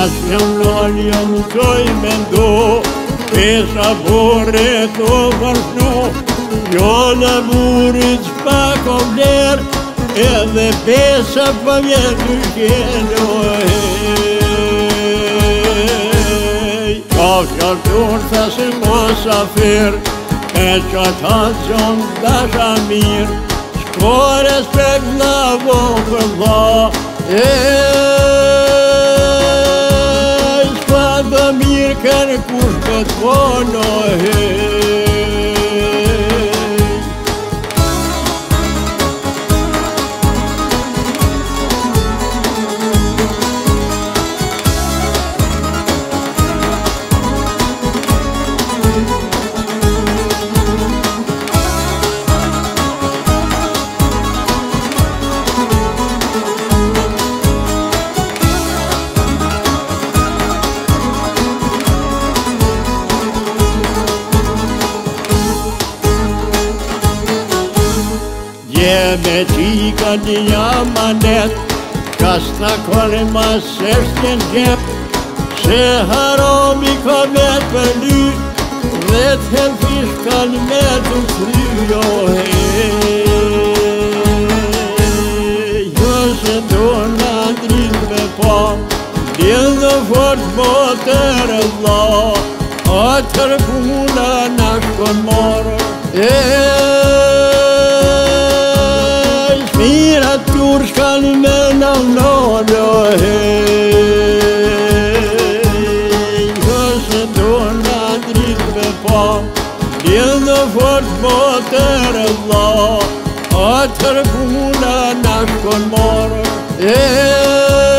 që mlojë jo më qoj me ndo, pesha boret o vërshno, jo në burit s'pa kovler, edhe pesa pa vjetë kjeno. Ka fjartur thasë mosafir, e që ta zonë dasha mirë, s'ko respekt në vokër dha, s'pa dhe mirë kërë kush këtë bono, me qika një amanet, kas në kore ma seshtë në gjep, se harami ka me për ly, dhe t'hen fish kanë me të kryo, jo se do në drit me pa, din dhe fort botër e dha, atër puna në shkon marë, mira tur shkan me në nërë, se do në drit me pa, din dhe fort botër e dha, atër puna në shkon marë,